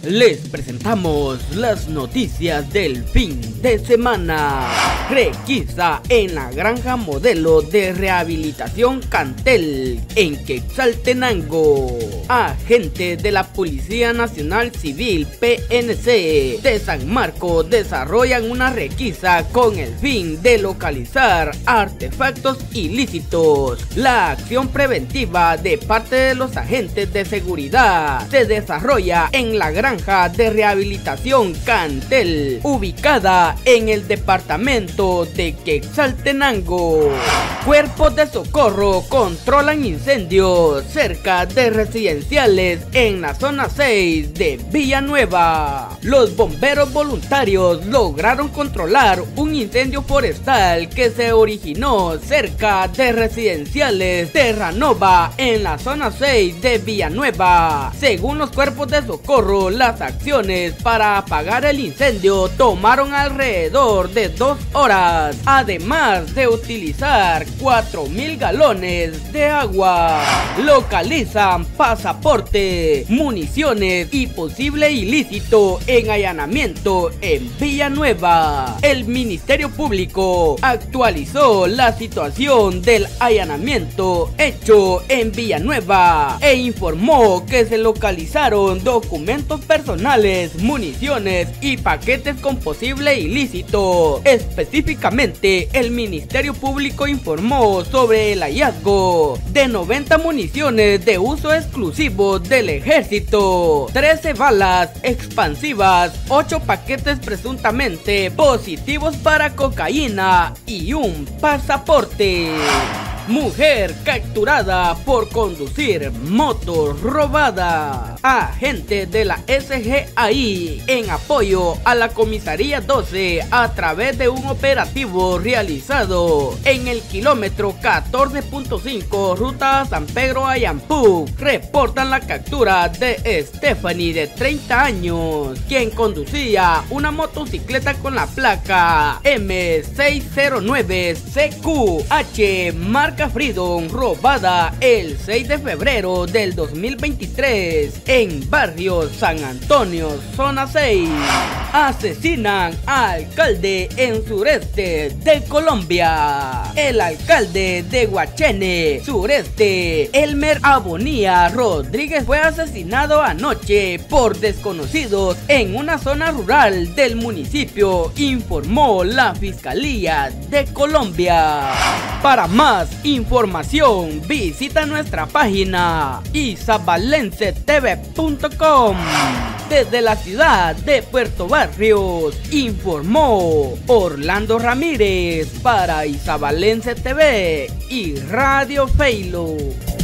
Les presentamos las noticias del fin de semana. Requisa en la granja modelo de rehabilitación Cantel en Quetzaltenango. Agentes de la Policía Nacional Civil PNC de San Marcos desarrollan una requisa con el fin de localizar artefactos ilícitos. La acción preventiva de parte de los agentes de seguridad se desarrolla en la granja de rehabilitación Cantel, ubicada en el departamento de Quetzaltenango. Cuerpos de socorro controlan incendios cerca de residenciales en la zona 6 de Villanueva. Los bomberos voluntarios lograron controlar un incendio forestal que se originó cerca de residenciales Terranova en la zona 6 de Villanueva. Según los cuerpos de socorro, las acciones para apagar el incendio tomaron alrededor de 2 horas, además de utilizar 4.000 galones de agua. Localizan pasaporte, municiones y posible ilícito en allanamiento en Villanueva. El Ministerio Público actualizó la situación del allanamiento hecho en Villanueva e informó que se localizaron documentos personales, municiones y paquetes con posible ilícito. Específicamente, el Ministerio Público informó sobre el hallazgo de 90 municiones de uso exclusivo del ejército, 13 balas expansivas, 8 paquetes presuntamente positivos para cocaína y un pasaporte. Mujer capturada por conducir moto robada. Agentes de la SGAI en apoyo a la comisaría 12 a través de un operativo realizado en el kilómetro 14.5 ruta a San Pedro Ayampú reportan la captura de Stephanie de 30 años, quien conducía una motocicleta con la placa M609CQH marca Freedom, robada el 6 de febrero del 2023 en barrio San Antonio, zona 6. Asesinan al alcalde en sureste de Colombia. El alcalde de Guachene, sureste, Elmer Abonía Rodríguez, fue asesinado anoche por desconocidos en una zona rural del municipio, informó la Fiscalía de Colombia. Para más información, visita nuestra página isabalencetv.com. Desde la ciudad de Puerto Barrios, informó Orlando Ramírez para Isabalense TV y Radio Feilo.